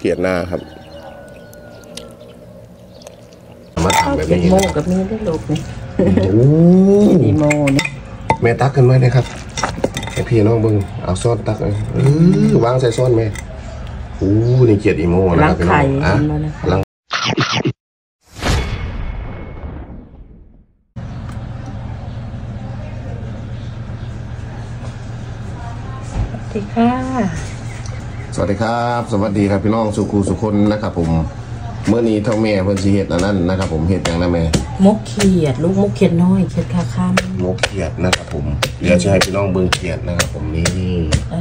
ขียดหน้าครับมาทำแบบนี้โมกับมีได้ลูกนี่ดีโมนี่แม่ตักกันไหมนะครับไอพี่น้องเบิ้งเอาซ้อนตักวางใส่ซ้อนแม่นี่เขียดอีโมนะครับพี่น้องลังสวัสดีค่ะสวัสดีครับสวัสดีครับพี่น้องสุขูสุคนนะครับผมเมื่อนี้เท่าแม่เพิ่นสิเฮ็ดอันนั้นนะครับผมเฮ็ดอย่างนั้นแม่มกเขียดลูกมกเขียดน้อยเขียดคาค่มกเขียดนะครับผมเดี๋ยวจะให้พี่น้องเบิ่งเขียดนะครับผมนี่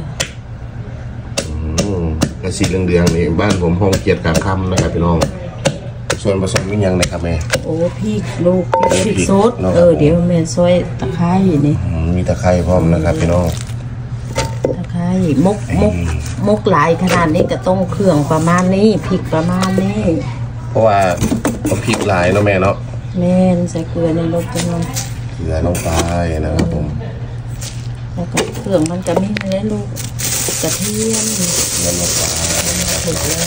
กระสีเหลืองๆนี่บ้านผมห้องเขียดคาค่นะครับพี่น้องส่วนผสมมีอย่างไรครับแม่โอ้พี่ลูกพี่สดเดี๋ยวแม่ซอยตะไคร้นี่มีตะไคร้พร้อมนะครับพี่น้องตะไคร้มกหลายขนาดนี้ก็ต้องเครื่องประมาณนี้พริกประมาณนี้เพราะว่าต้องพริกหลายเนาะแม่เนาะแม่ใส่เกลือในรสจังเลยเกลือลงไปนะครับผมแล้วก็เครื่องมันจะไม่เนื้อลูกกระเทียมเนื้อลงไปถูกแล้ว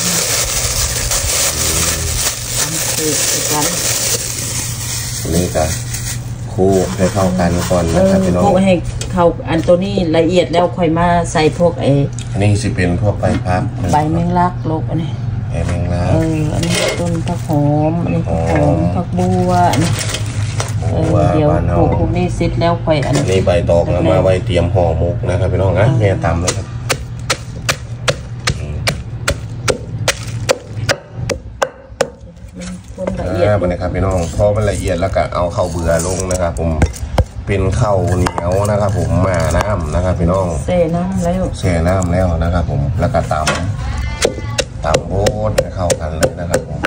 ทำเสร็จกันนี่ก็คู่ให้เข้ากันก่อนนะครับพี่น้องคู่ให้เข้าอันตัวนี้ละเอียดแล้วค่อยมาใส่พวกอันนี้สิเป็นพวกใบพับใบแมงลักลูกอันนี้ใบแมงลักอันนี้ต้นผักหอมอันนี้ผักหอมผักบัวเดี๋ยวพวกนี้เสร็จแล้วค่อยอันนี้ใบตอกมาไว้เตรียมห่อมุกนะครับพี่น้องนะแม่ตำเลยครับมันนะครับพี่น้องพอมันละเอียดแล้วก็เอาข้าวเบื่อลงนะครับผมเป็นข้าวเหนียวนะครับผมมาน้ำนะครับพี่น้องเสน้ำแล้วนะครับผมแล้วก็ตำโบ๊ทให้เข้ากันเลยนะครับผม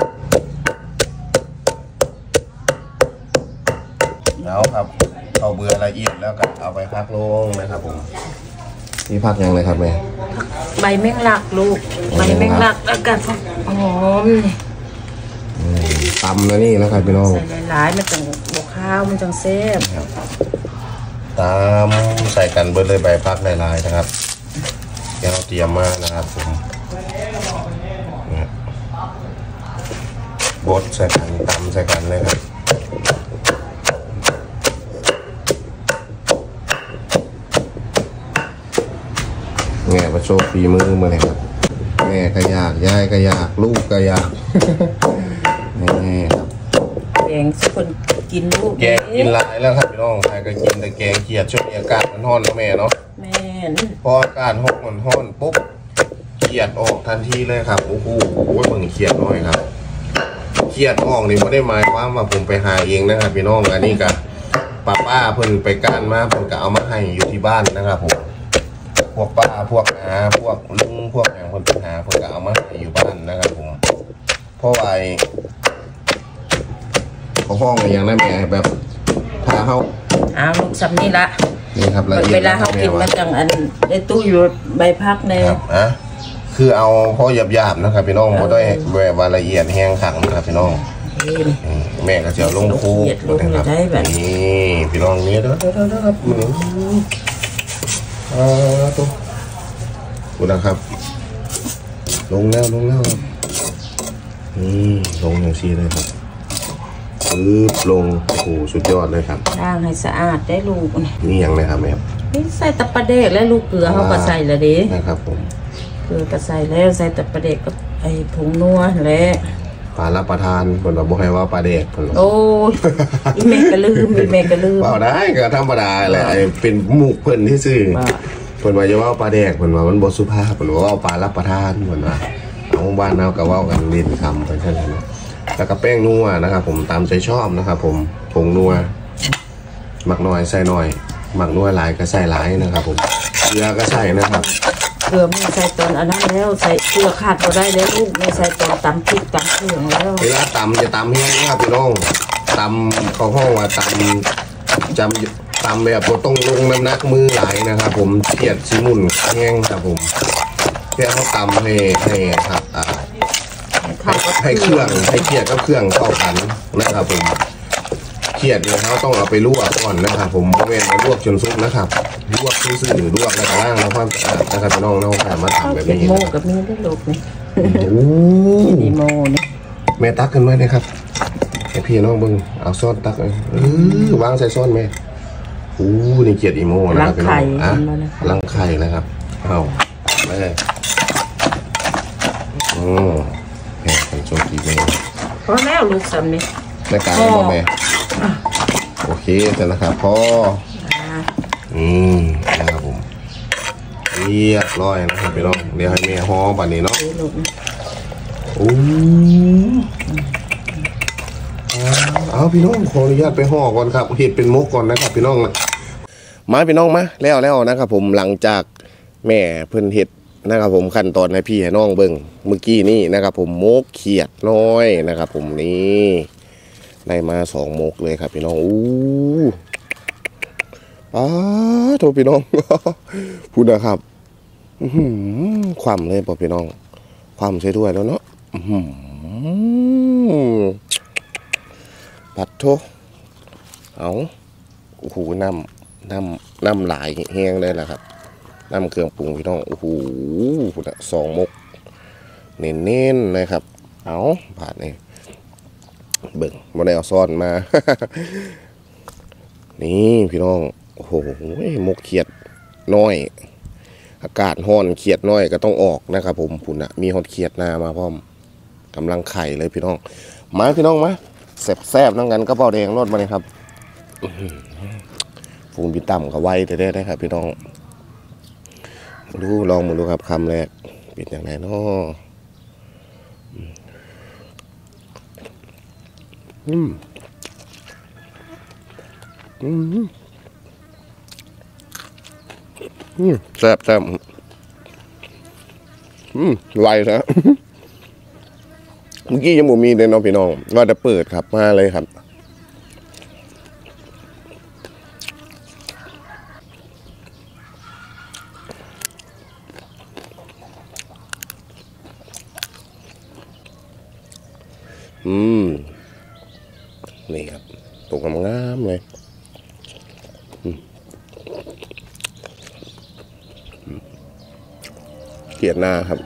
แล้วครับข้าวเบื่อละเอียดแล้วก็เอาไปพักลงนะครับผมนี่พักยังเลยครับแม่ใบแมงลักลูกใบแมงลักแล้วก็หอมตำนะนี่นะครับพี่น้องใส่หลายๆมันจังบวกข้าวมันจังเซ่บตำใส่กันเบิดเลยใบพักหลายๆนะครับเดี๋ยวเราเตรียมมานะครับผมบดใส่กันตำใส่กันเลยครับแง่ประโชคฝีมือมาเลยครับแม่ก็อยากยายก็อยากลูกก็อยากนี่ครับแกงสักคนกินลูกแกงกินหลายแล้วครับพี่น้องใครก็กินแต่แกงเขียดช่วงอากาศมันร้อนนะแม่เนาะแม่พออากาศมันร้อนปุ๊บเขียดออกทันทีเลยครับโอ้โหเบิ่งเขียดน้อยครับเขียดออกนี่ไม่ได้หมายความว่าผมไปหาเองนะครับพี่น้องอันนี้ก็ป้าเพิ่นไปก้านมาเพิ่นก็เอามาให้อยู่ที่บ้านนะครับผมพวกป้าพวกอาพวกลุงพวกอย่างคนไปหาเพิ่นก็เอามาให้อยู่บ้านนะครับผมเพราะว่าห้องอย่างนั้นแม่แบบพาเขาลูกซับนี่ละนี่ครับเวลาเขากินมันจังอันในตู้อยู่ใบพักในคือเอาพอหยาบๆนะครับพี่น้องไม่ได้แบบละเอียดแห้งขังนะครับพี่น้องแม่ก็จะลงคูนะครับนี่พี่น้องนี้ด้วยครับตุ๊กดูนะครับลงแล้วนี่ลงอย่างชี้เลยครับลงโอ้โหสุดยอดเลยครับล้างให้สะอาดได้ลูกนี่ยังนะครับแม่นี่ใส่ตะปะเดกและลูกเกลือเขาก็ใส่ละดินะครับผมเกลือก็ใส่แล้วใส่ตะปะเดกกับไอ้ผงนัวและปลารับประทานคนเราบอกให้ว่าปลาเด็กคนโอ้ยแม่ก็ลืมเอาได้ก็ธรรมดาแหละเป็นหมูกเพิ่นที่ซื้อเพิ่นว่าจะว่าปลาเด็กเพิ่นว่ามันบ่สุภาพเพิ่นว่าปลารับประทานเพิ่นว่าเอาบ้านเราก็ว่ากันเล่นคำไปแค่นั้นแล้วก็แป้งนัวนะครับผมตามใจชอบนะครับผมผงนัวหมักน้อยใส่น้อยหมักนัวหลายก็ใส่หลายนะครับผมเกลือก็ใส่นะครับเกลือไม่ใส่ตอนอันนั้นแล้วใส่เกลือขาดก็ได้แล้วลูกไม่ใส่ตอนตำพริกตำเครื่องแล้วเวลาตำจะตำแห้งนะครับพี่น้องตำเขาห้องว่าตำแบบต้องลงน้ำหนักมือหลายนะครับผมเขียดซิมุนแห้งครับผมแค่เขาตำให้ครับให้เครื่องให้เขียดกับเครื่องเข้ากันนะครับผมเขียดเนี่ยเขาต้องเอาไปลวกก่อนนะครับผมไม่แม่นลวกจนสุกนะครับลวกซื่อๆลวกแล้วก็ล้างแล้วความสะอาดนะครับพี่น้องเราสามารถทำแบบเขียดนี้โมนะกับมีได้ลูกนี่โอ้ดีโมนี่แม่ตักขึ้นมาเลยครับให้พี่น้องเบิ่งเอาซ่อนตักเลยวางใส่ซ่อนแม่โอ้นี่เกียดอีโมนะครับพี่น้องอ่ะลังไข่นะครับเอาแม่แม่ไปโจกีแม่พอแล้วลูกสำนี่ในการบอกแม่โอเคเสร็จแล้วครับพ่อนะครับผมเรียบร้อยนะครับพี่น้องเดี๋ยวให้แม่ห่อบัดนี้เนาะโอ้เอาพี่น้องขออนุญาตไปห่อก่อนครับเห็ดเป็นมุกก่อนนะครับพี่น้องมาพี่น้องมาแล้วนะครับผมหลังจากแม่เพิ่นเห็ดนะครับผมขั้นตอนให้พี่ให้น้องเบิ่งเมื่อกี้นี่นะครับผมมุกเขียดน้อยนะครับผมนี่ได้มา2มุกเลยครับพี่น้องโทษพี่น้อง พูดนะครับความเลยป่ะพี่น้องความใช้ด้วยแล้วเนาะปัดโทเอาโอ้โหน้ำหลายแห้งเลยล่ะครับน้ำเครื่องปรุงพี่น้องโอ้โห2มุกเน้นๆนะครับเอาบาดนี่เบิ่งมาได้เอาซ่อนมา นี่พี่น้องโอ้โหมุกเขียดน้อยอากาศร้อนเขียดน้อยก็ต้องออกนะครับผมพุ่นนะมีฮอตเขียดนามาพร้อมกำลังไข่เลยพี่น้องมาพี่น้องมาแซ่บๆนั่งกันกระเป๋าแดงรถมาเลยครับฟูนบินต่ำกับไวได้ครับพี่น้องดูลองมาดูครับคำแรกเป็นอย่างไรเนาะแซ่บไวนะเมื่อกี้ยังบ่มีเลยน้องพี่น้องว่าจะเปิดครับมาเลยครับนี่ครับตกงามเลยเขียดหน้าครับ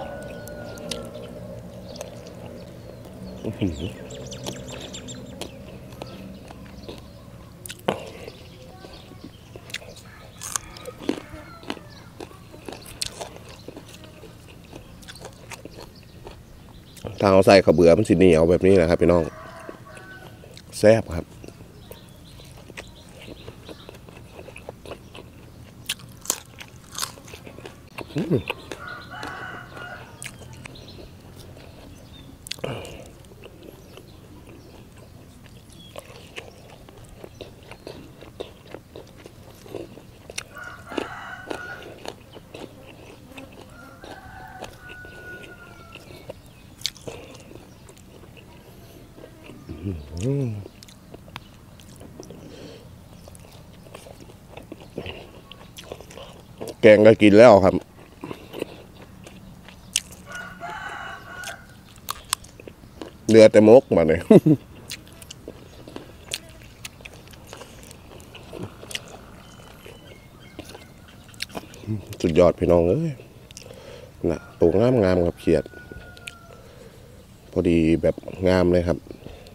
ถ้าเอาใส่ข้าวเบื่อมันสิเหนียวแบบนี้นะครับพี่น้องแซ่บครับแกงก็กินแล้วครับเหลือแต่มกมาเนี่ย สุดยอดพี่น้องเอ้ยนะตัวงามครับเขียดพอดีแบบงามเลยครับ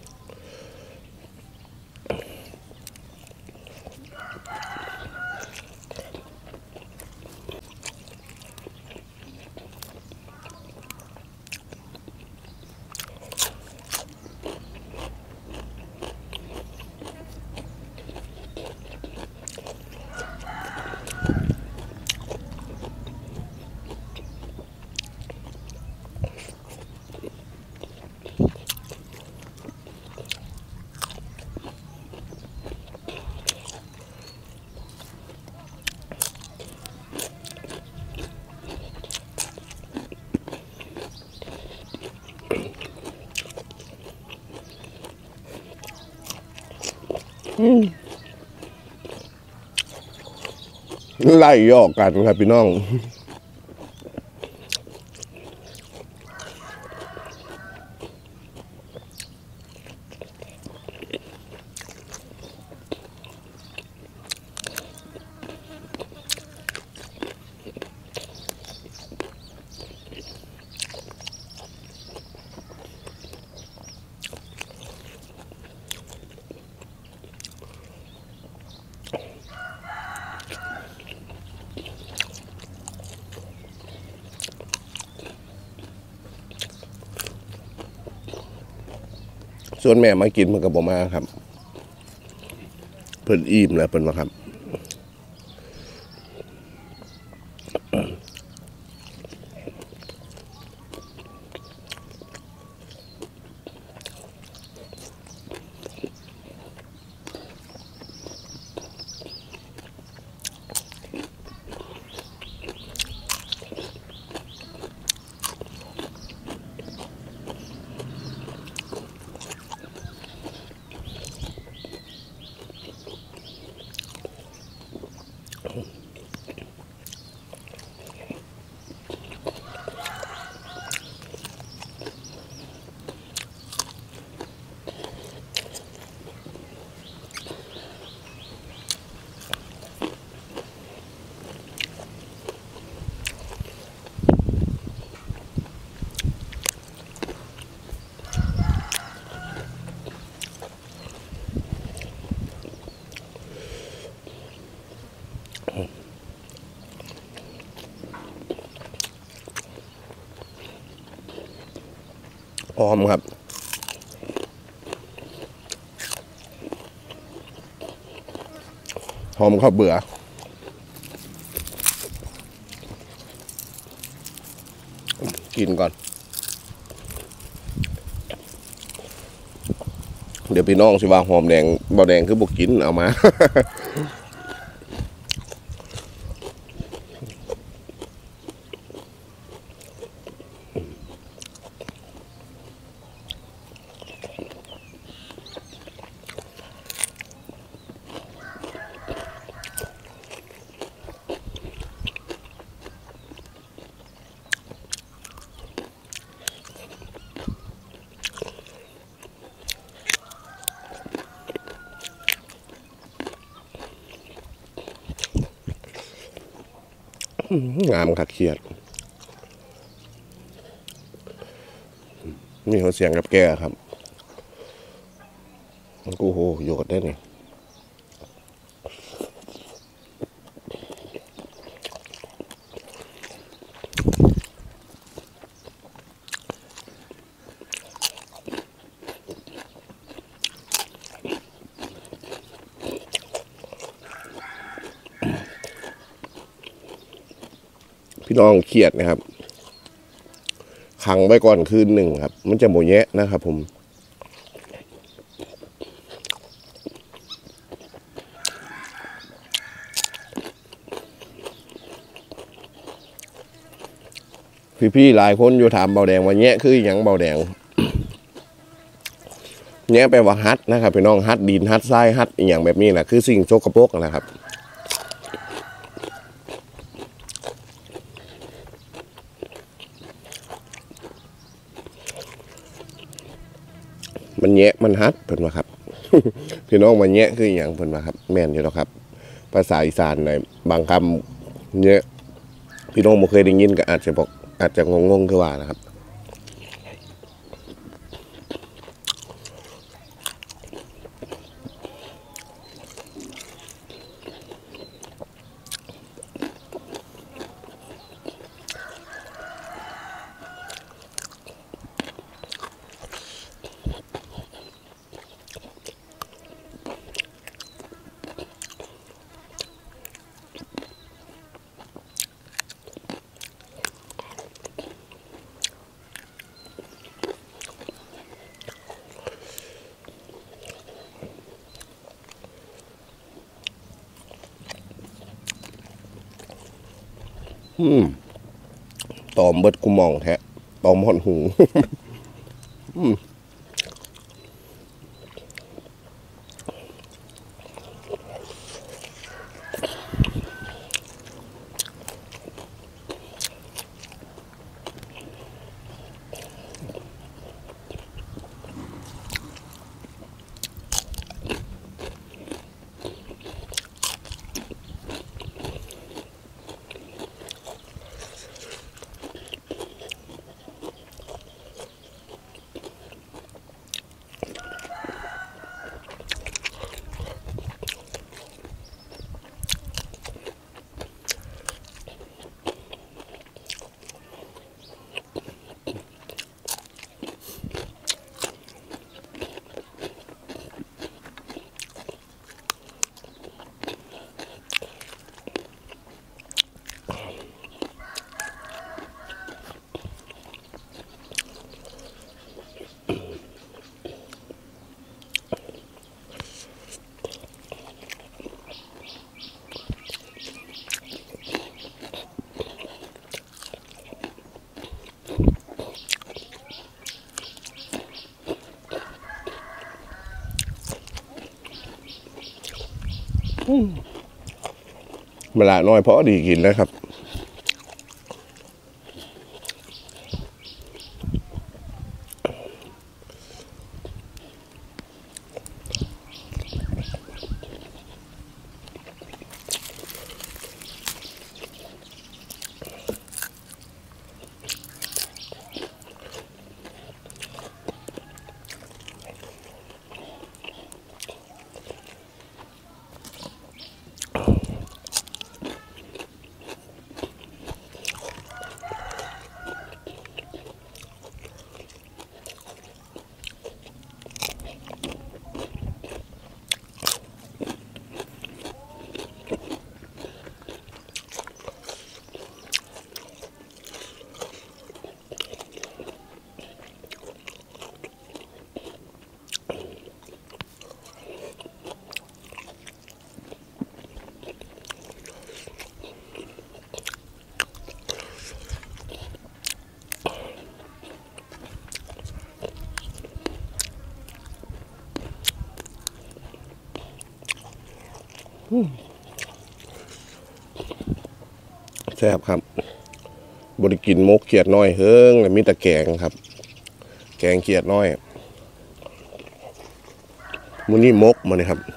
ไล่ยอกกันครับพี่น้องส่วนแม่มากินมันกับผมมาครับเพิ่นอิ่มแล้วเพิ่นมาครับหอมครับหอมข้าวเบื่อกินก่อนเดี๋ยวพี่น้องสิว่าหอมแดงบ่แดงคือบ่กินเอามา งามคักเขียดนี่เขาเสียงกับแกครับมันกูโหโยดได้เนี่ยพี่น้องเขียดนะครับขังไว้ก่อนคืนหนึ่งครับมันจะโมแยะนะครับผมพี่ๆหลายคนอยู่ถามเบาแดงว่าแยะคืออย่างเบาแดง แยะแปลว่าฮัดนะครับพี่น้องฮัดดินฮัดทรายฮัดอย่างแบบนี้แหละคือสิ่งโจกโปกนะครับมันแยะมันฮัดเพิ่นว่าครับ พี่น้องมันแยะคืออย่างเพิ่นว่าครับแม่นอยู่แล้วครับภาษาอีสานในบางคำแยะพี่น้องบ่เคยได้ยินก็อาจจะบอกอาจจะงงๆคือว่านะครับตอมเบิดกูมองแท้ตอมหอนหูเวลาน้อยเพราะดีกินแล้วครับแซ่บครับบริกินมกเขียดน้อยเฮิงมีแต่แกงครับแกงเขียดน้อยมื้อนี้มกมาเลยครับ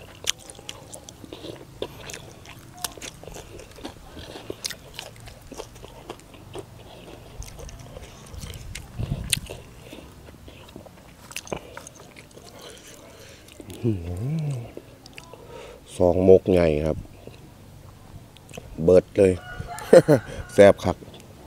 สองมกใหญ่ครับเบิดเลย แซ่บครับ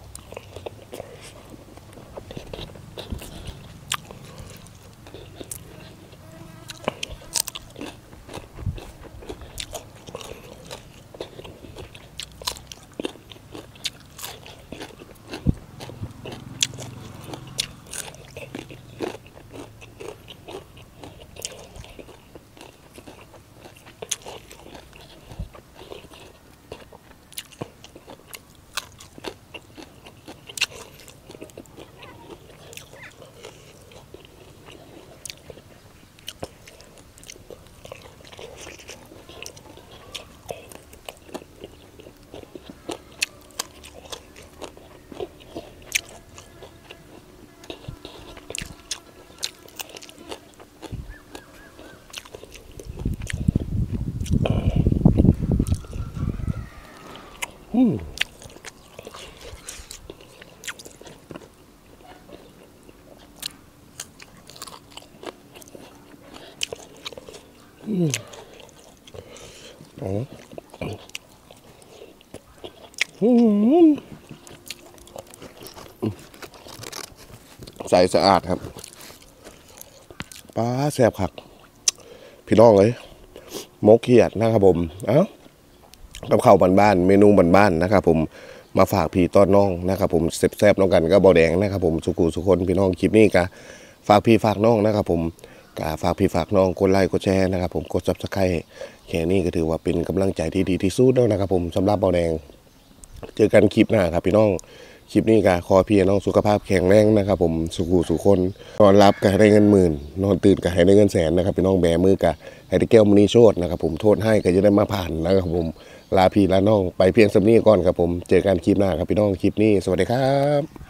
ใสสะอาดครับปลาแซ่บครับพี่น้องเลยมกเขียดนะครับผมเอ้ากับข้าวบ้านๆเมนูบ้านๆนะครับผมมาฝากพี่ต้อนน้องนะครับผมแซ่บๆน้องกันก็บ่แดงนะครับผมสุขุสุคนพี่น้องคลิปนี้ก็ฝากพี่ฝากน้องนะครับผมก็ฝากพี่ฝากน้องกดไลค์กดแชร์นะครับผมกด Subscribe แค่นี้ก็ถือว่าเป็นกำลังใจที่ดีที่สุดแล้วนะครับผมสำหรับบ่แดงเจอกันคลิปหน้าครับพี่น้องคลิปนี้ก็ขอพี่น้องสุขภาพแข็งแรงนะครับผมสุขุสุคนนอนรับก็ให้ได้เงินหมื่นนอนตื่นก็ให้ได้เงินแสนนะครับพี่น้องแบมือก็ให้ได้แก้วมณีโชตนะครับผมโทษให้ก็จะได้มาผ่านนะครับผมลาพี่ลาน้องไปเพียงสำนี้ก่อนครับผมเจอกันคลิปหน้าครับพี่น้องคลิปนี้สวัสดีครับ